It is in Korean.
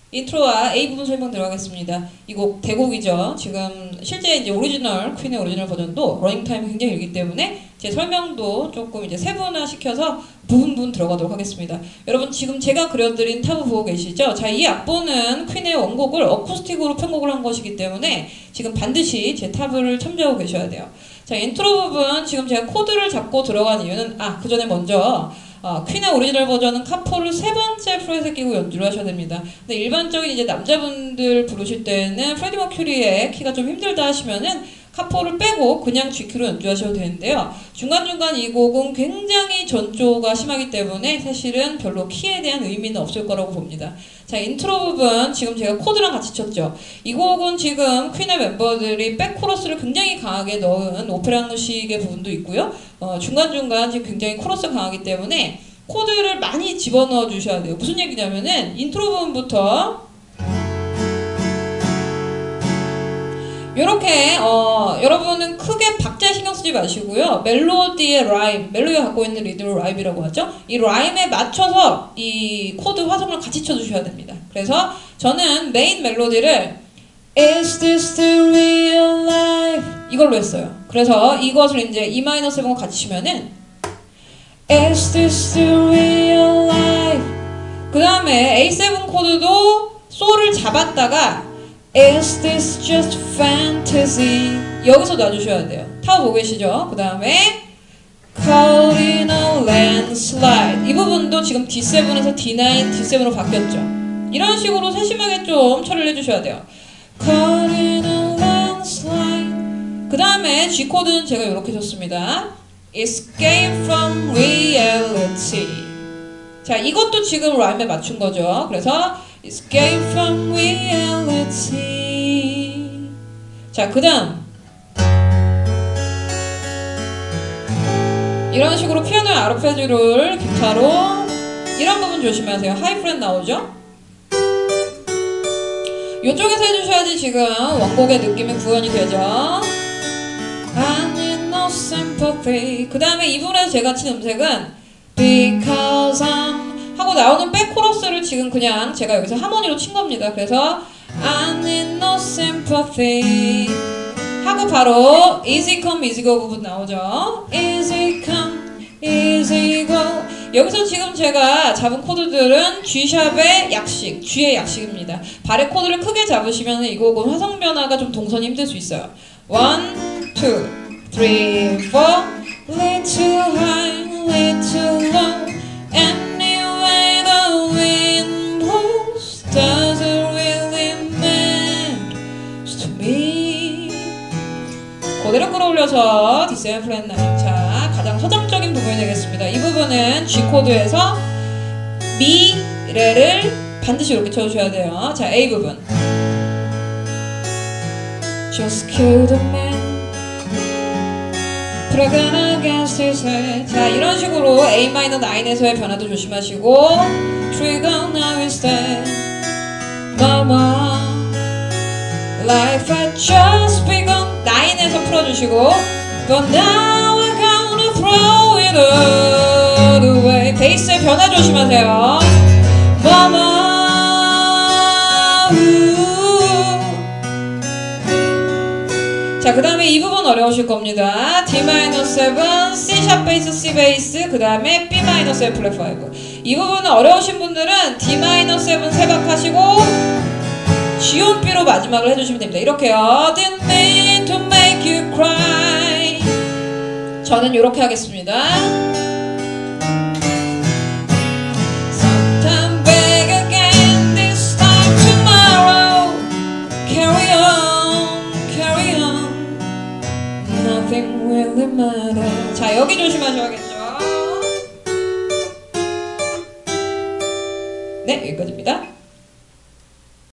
인트로와 A 부분 설명 들어가겠습니다. 이 곡 대곡이죠. 지금 실제 이제 오리지널 퀸의 오리지널 버전도 러닝 타임이 굉장히 길기 때문에 제 설명도 조금 이제 세분화 시켜서 부분 들어가도록 하겠습니다. 여러분 지금 제가 그려드린 타브 보고 계시죠? 자, 이 악보는 퀸의 원곡을 어쿠스틱으로 편곡을 한 것이기 때문에 지금 반드시 제 타브를 참조하고 계셔야 돼요. 자, 인트로 부분 지금 제가 코드를 잡고 들어간 이유는 그 전에 먼저 퀸의 오리지널 버전은 카포를 세 번째 프렛에 끼고 연주를 하셔야 됩니다. 근데 일반적인 이제 남자분들 부르실 때는 프레디 머큐리의 키가 좀 힘들다 하시면은 카포를 빼고 그냥 G키로 연주하셔도 되는데요. 중간중간 이 곡은 굉장히 전조가 심하기 때문에 사실은 별로 키에 대한 의미는 없을 거라고 봅니다. 자, 인트로 부분 지금 제가 코드랑 같이 쳤죠. 이 곡은 지금 퀸의 멤버들이 백코러스를 굉장히 강하게 넣은 오페라노식의 부분도 있고요. 중간중간 지금 굉장히 코러스 강하기 때문에 코드를 많이 집어넣어 주셔야 돼요. 무슨 얘기냐면은 인트로 부분부터 요렇게 여러분은 크게 박자에 신경 쓰지 마시고요. 멜로디의 라임, 멜로디가 갖고 있는 리듬을 라임이라고 하죠. 이 라임에 맞춰서 이 코드 화성을 같이 쳐주셔야 됩니다. 그래서 저는 메인 멜로디를 Is this the real life? 이걸로 했어요. 그래서 이것을 이제 E-7과 같이 치면은 Is this the real life? 그 다음에 A7 코드도 솔을 잡았다가 Is this just fantasy? 여기서 놔주셔야 돼요. 타워 보고 계시죠? 그 다음에 Caught in a landslide. 이 부분도 지금 D7에서 D9, D7으로 바뀌었죠. 이런 식으로 세심하게 좀 처리를 해주셔야 돼요. Caught in a landslide. 그 다음에 G 코드는 제가 이렇게 줬습니다. Escape from reality. 자, 이것도 지금 라임에 맞춘 거죠. 그래서 Escape from reality. 자, 그 다음 이런 식으로 피아노의 아르페지오를 기타로 이런 부분 조심하세요. 하이 프렛 나오죠? 이쪽에서 해주셔야지 지금 원곡의 느낌이 구현이 되죠. I need no sympathy. 그 다음에 이 부분에서 제가 친 음색은 Because I'm 하고 나오는 백 코러스를 지금 그냥 제가 여기서 하모니로 친 겁니다. 그래서 I need no sympathy 하고 바로 easy come easy go 부분 나오죠. easy come easy go. 여기서 지금 제가 잡은 코드들은 G샵의 약식, G의 약식입니다. 발의 코드를 크게 잡으시면 이 곡은 화성 변화가 좀 동선이 힘들 수 있어요. 1, 2, 3, 4 little high, little low Anyway the wind blows doesn't really matter to me. 그대로 끌어올려서 D7 플랫 9. 자, 가장 서정적인 부분이 되겠습니다. 이 부분은 G 코드에서 미, 레를 반드시 이렇게 쳐주셔야 돼요. 자, A 부분 Just kill the man Pressing against his head. 자, 이런 식으로 A-9에서의 변화도 조심하시고 Trigger now instead Mama Life had just begun 9에서 풀어주시고 But now I'm gonna throw it all away. 베이스의 변화 조심하세요. Mama 자, 그 다음에 이 부분 어려우실 겁니다. D-7, C# 베이스, C 베이스, 그 다음에 B-7 플랫 5. 이 부분은 어려우신 분들은 D-7 세박하시고 G온 B로 마지막을 해주시면 됩니다. 이렇게요. Didn't mean to make you cry. 저는 이렇게 하겠습니다. Sometime back again, this time tomorrow. Carry on, carry on. Nothing really matters. 자, 여기 조심하셔야겠죠. 네, 여기까지입니다.